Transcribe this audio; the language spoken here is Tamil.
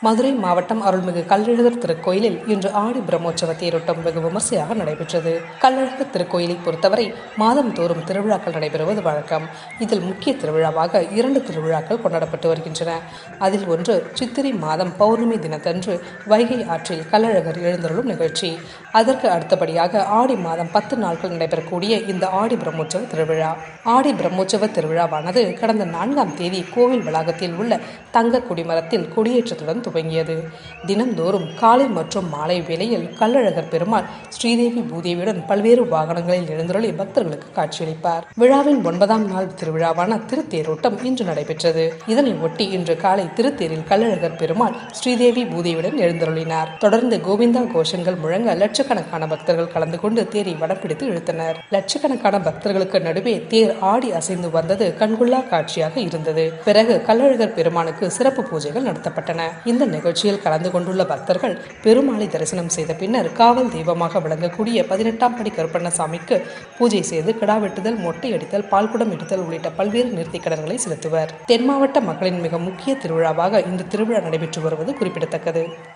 மதுரை மாவட்டம் அருள்மிகு கள்ளழகர் திருக்கோயிலில் இன்று ஆடி பிரம்மோற்சவ தேரோட்டம் வெகு விமர்சையாக நடைபெற்றது. கள்ளழகர் திருக்கோயிலை பொறுத்தவரை மாதந்தோறும் திருவிழாக்கள் நடைபெறுவது வழக்கம். இதில் முக்கிய திருவிழாவாக 2 திருவிழாக்கள் கொண்டாடப்பட்டு வருகின்றன. அதில் ஒன்று சித்திரை மாதம் பௌர்ணமி தினத்தன்று வைகை ஆற்றில் கள்ளழகர் எழுந்தருளும் நிகழ்ச்சி. அதற்கு அடுத்தபடியாக ஆடி மாதம் 10 நாட்கள் நடைபெறக்கூடிய இந்த ஆடி பிரம்மோற்சவ திருவிழா. ஆடி பிரம்மோற்சவ திருவிழாவானது கடந்த 4ஆம் தேதி கோவில் வளாகத்தில் உள்ள தங்க கொடிமரத்தில் கொடியேற்றத்துடன் துவங்கியது. தினம்தோறும் காலை மற்றும் மாலை வேளையில் கள்ளழகர் பெருமாள் ஸ்ரீதேவி பூதேவியுடன் பல்வேறு வாகனங்களில் எழுந்தருளி பக்தர்களுக்கு காட்சியளிப்பார். விழாவின் 9ஆம் நாள் திருவிழாவான திருத்தேரோட்டம் இன்று நடைபெற்றது. இதனை ஒட்டி இன்று காலை திருத்தேரில் கள்ளழகர் பெருமாள் ஸ்ரீதேவி பூதேவியுடன் எழுந்தருளினார். தொடர்ந்து கோவிந்தா கோஷங்கள் முழங்க லட்சக்கணக்கான பக்தர்கள் கலந்து கொண்டு தேரை வடம்பிடித்து இழுத்தனர். லட்சக்கணக்கான பக்தர்களுக்கு நடுவே தேர் ஆடி அசைந்து வந்தது கண்கொள்ளா காட்சியாக இருந்தது. பிறகு கள்ளழகர் பெருமானுக்கு சிறப்பு பூஜைகள் நடத்தப்பட்டன. இந்த நிகழ்ச்சியில் கலந்து கொண்டுள்ள பக்தர்கள் பெருமாளை தரிசனம் செய்த பின்னர் காவல் தெய்வமாக விளங்கக்கூடிய 18ஆம் படி கருப்பண்ணசாமிக்கு பூஜை செய்து கிடா வெட்டுதல், மொட்டை அடித்தல், பால்குடம் எடுத்தல் உள்ளிட்ட பல்வேறு நேர்த்திக்கடன்களை செலுத்துவர். தென் மாவட்ட மக்களின் மிக முக்கிய திருவிழாவாக இந்த திருவிழா நடைபெற்று வருவது குறிப்பிடத்தக்கது.